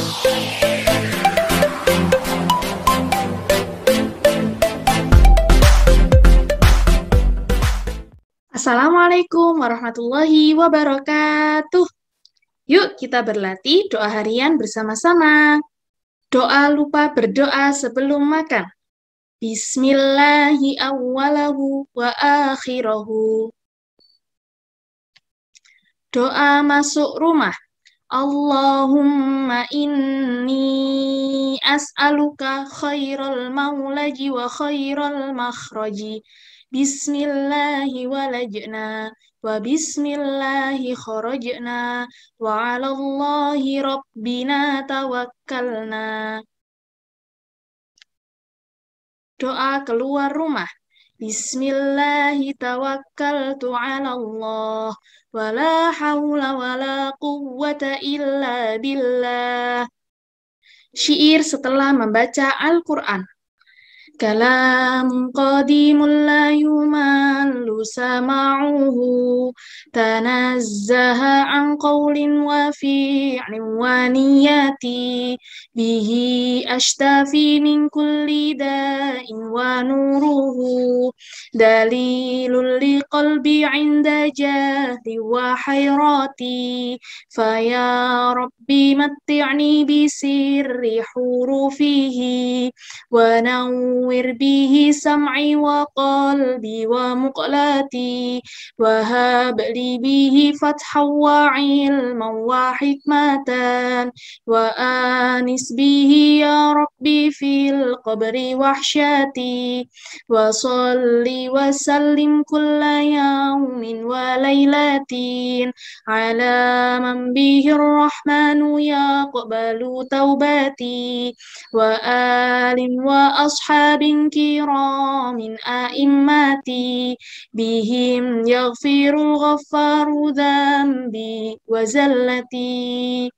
Assalamualaikum warahmatullahi wabarakatuh. Yuk kita berlatih doa harian bersama-sama. Doa lupa berdoa sebelum makan. Bismillahi awwalahu wa akhirahu. Doa masuk rumah. Allahumma inni as'aluka khairal maulaji wa khairal makhraji. Bismillahi walajna wa bismillahi kharajna wa 'alallahi rabbina tawakkalna. Doa keluar rumah. Bismillahi tawakkaltu 'alallah wa la haula wa la quwwata illa billah. Syair setelah membaca Al-Qur'an. Kalam qadimun la yumallu sama'uhu tanazzaha an qawlin wa fi'lin wa niyati bihi ashtafi min kulli da'in wa nuruhu dalilul liqalbi 'inda jahli wa hayrati faya rabbi matti'ni bisirri hurufihi wa nawwir bihi sam'i wa qalbi wa muqlati wa hab li bihi fathan wa ilman wa hikmatan wa anis bihi ya rabbi fil qabri wahsyati wa salli wa sallim kulla yawmin wa laylatin ala man bihi rahmanu yaqbalu taubati wa alin wa ashabin kiramin a'immati bihim yaghfirul ghaffaru dhanbi wa zallati.